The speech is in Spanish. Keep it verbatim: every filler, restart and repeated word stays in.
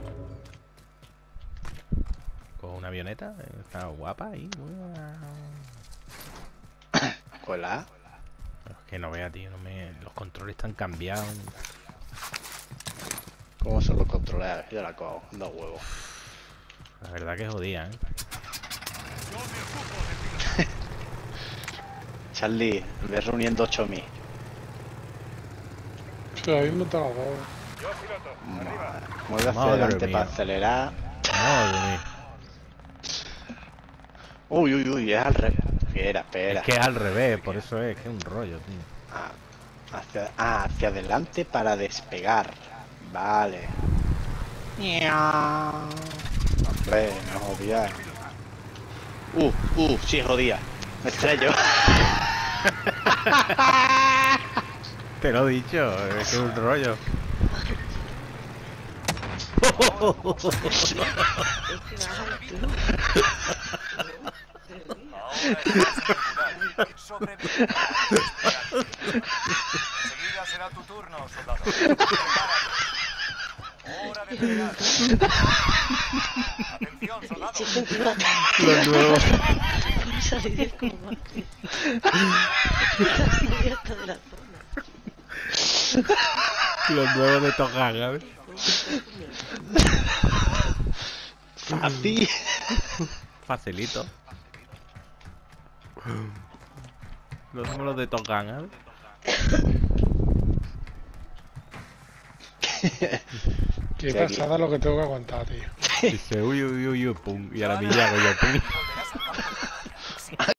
Con una avioneta, está guapa ahí. Hola. Es que no vea, tío, no me... los controles están cambiados. ¿Cómo se lo controla? Yo la cojo, dos huevos. La verdad que jodía, ¿eh? Charlie, ves reuniendo ocho mil. Sí, ahí no te la doy. Mueve hacia Madre adelante mía. para acelerar. Madre mía. Uy, uy, uy, es al revés. Espera, espera. Es que es al revés, por eso es, que es un rollo, tío. Ah, hacia, ah, hacia adelante para despegar. Vale. Hombre, no jodía. Uh, uh, sí jodía. Me estrello. Te lo he dicho, es que es un rollo. Enseguida será tu turno, soldado. Hora de pelear. Atención, soldado. Los nuevos. Salir del combate. Abierta de la zona. Los nuevos de Togan, ¿sabes? Fácil. Facilito. No somos los de Togan, ¿sabes? Qué Sí, aquí. pasada lo que tengo que aguantar, tío. Dice uy, uy, uy, uy, pum. Y a la milla hago yo, pum.